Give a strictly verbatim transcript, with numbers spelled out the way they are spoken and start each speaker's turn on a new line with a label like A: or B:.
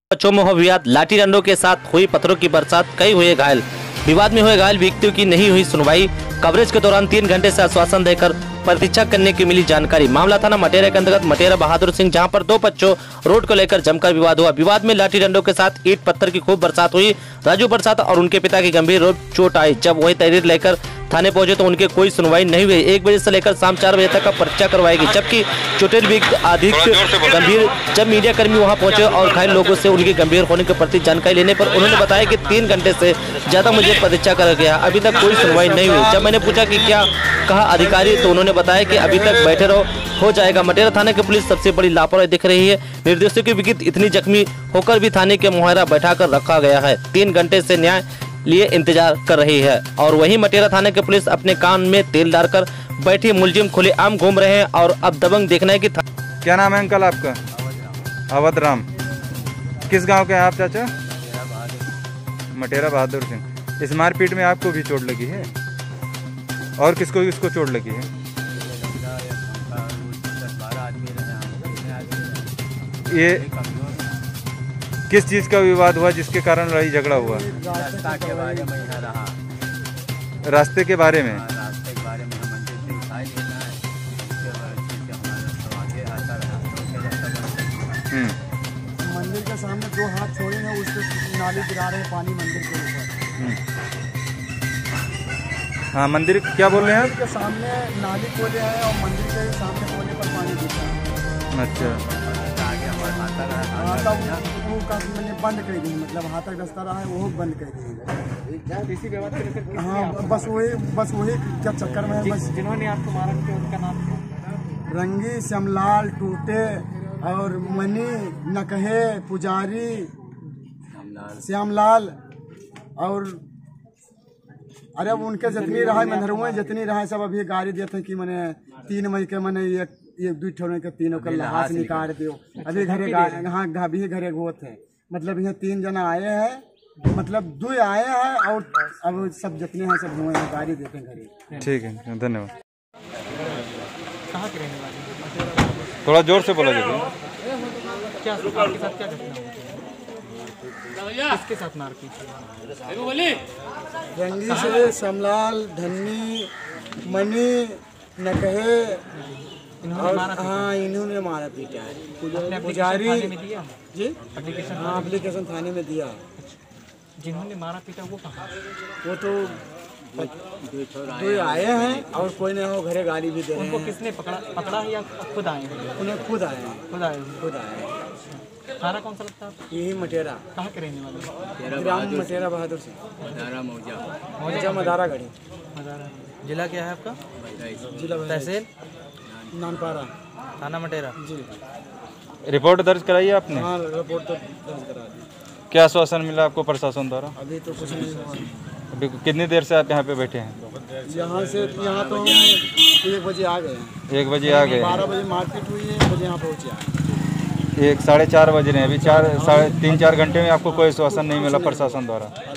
A: बच्चों में हो विवाद, लाठी डंडों के साथ हुई पत्थरों की बरसात, कई हुए घायल। विवाद में हुए घायल व्यक्तियों की नहीं हुई सुनवाई। कवरेज के दौरान तीन घंटे से आश्वासन देकर प्रतीक्षा करने की मिली जानकारी। मामला थाना मटेरा के अंतर्गत मटेरा बहादुर सिंह, जहां पर दो बच्चों रोड को लेकर जमकर विवाद हुआ। विवाद में लाठी डंडों के साथ ईंट पत्थर की खूब बरसात हुई। राजू बरसात और उनके पिता की गंभीर रूप चोट आई। जब वही तहरीर लेकर थाने पहुंचे तो उनके कोई सुनवाई नहीं हुई। एक बजे से लेकर शाम चार बजे तक का पर्चा करवाई गई, जबकि चोटेल व्यक्ति अधिक गंभीर। जब मीडिया कर्मी वहां पहुंचे और घायल लोगों से उनके गंभीर होने के प्रति जानकारी लेने पर उन्होंने बताया कि तीन घंटे से ज्यादा मुझे प्रतीक्षा कर गया, अभी तक कोई सुनवाई नहीं हुई। जब मैंने पूछा कि क्या कहा अधिकारी, तो उन्होंने बताया कि अभी तक बैठे रहो, हो जाएगा। मटेरा थाना की पुलिस सबसे बड़ी लापरवाही दिख रही है। निर्दोषियों की विकित इतनी जख्मी होकर भी थाने के मुहैया बैठाकर रखा गया है। तीन घंटे से न्याय लिए इंतजार कर रही है और वहीं मटेरा थाने की पुलिस अपने कान में तेल डालकर बैठी मुलजिम खुलेआम घूम रहे हैं और अब दबंग देखना है कि
B: क्या नाम है अंकल आपका? अवध राम। किस गांव के हैं आप चाचा? मटेरा बहादुर सिंह। इस मारपीट में आपको भी चोट लगी है और किसको किसको चोट लगी है? ये किस चीज का विवाद हुआ जिसके कारण लड़ाई झगड़ा हुआ?
C: रास्ता के बारे में यहाँ रहा।
B: रास्ते के बारे में?
C: रास्ते के बारे में मंदिर से दिखाई देना है, उसके बाद से हमारा आगे आता रहा।
D: मंदिर के सामने दो हाथ छोड़े हैं, उसके नाली गिरा रहे हैं पानी मंदिर के ऊपर।
B: हाँ, मंदिर क्या बोल रहे हैं आप?
D: मंदिर के सामने नाली खोले हैं और मंदिर के सामने खोले पर पानी गिरा है।
C: आगे
B: अच्छा,
C: हमारा आता रहा।
D: हाँ, तब वो का मैंने बंद कर दी, मतलब हाथ तक रास्ता रहा है वो बंद कर दी। इसी व्यवहार के लेकर हाँ, बस वही बस वही क्या चक्कर में बस जिन्होंने आपको मारा उनका नाम रंगी, श्यामलाल, टूटे और मनी, नकहे, पुजारी, श्यामलाल और अरे उनके जितनी रहा मैं धरुआ जितनी रहा सब अभी गाड़ी देते हैं कि मैंने तीन मई के मैंने एक एक दू ठोने के तीनों का लहास निकाल दियो। अभी घरे हाँ अभी घरे गो थे, मतलब यहाँ तीन जना आए हैं, मतलब दो आए हैं और अब सब जितने हैं सब हुए हैं, गाड़ी देते हैं घरे।
B: ठीक है, धन्यवाद।
D: कहाँ के रहने वाले?
B: थोड़ा जोर से बोला जाए।
D: क्या आपके साथ क्या घटना हुई? किसके साथ मारपीट हुई? रंगी से श्यामलाल, धन्नी, मनी, नकहे और हाँ इन्होंने मारा पीटा है। पुजारी जी हाँ एप्लीकेशन थाने में दिया।
E: जिन्होंने मारा पीटा वो कहाँ?
D: वो तो दो आए हैं और कोई नहीं हो, घरे गाली भी दे रहे हैं।
E: उनको किसने पकड़ा पकड़ा है या खुद आए हैं?
D: उन्हें खुद आए हैं।
E: खुद आए हैं।
D: खुद आए हैं।
E: थाना कौन सा लगता है?
D: यही मटेरा।
E: कहाँ के रहने वाले?
D: ग्राम मटेरा बहादुर सिंह,
C: मदारा मौजा
D: मौजा मदारा गढ़ी।
E: मदारा। जिला क्या है आपका?
D: जिला
E: तहसील
D: नानपारा,
E: थाना मटेरा
D: जी।
B: रिपोर्ट दर्ज कराई आपने?
D: हाँ रिपोर्ट तो दर्ज करा दी।
B: क्या आश्वासन मिला आपको प्रशासन द्वारा?
D: अभी तो कुछ नहीं हुआ।
B: अभी कितनी देर से आप यहाँ पे बैठे हैं?
D: यहाँ से यहाँ तो हम एक बजे आ गए हैं।
B: एक बजे आ गए?
D: बारह बजे मार्केट हुई है, एक बजे यहाँ पहुँचे।
B: एक साढ़े चार बज रहे हैं, अभी चार साढ़े तीन चार घंटे में आपको कोई आश्वासन नहीं मिला प्रशासन द्वारा?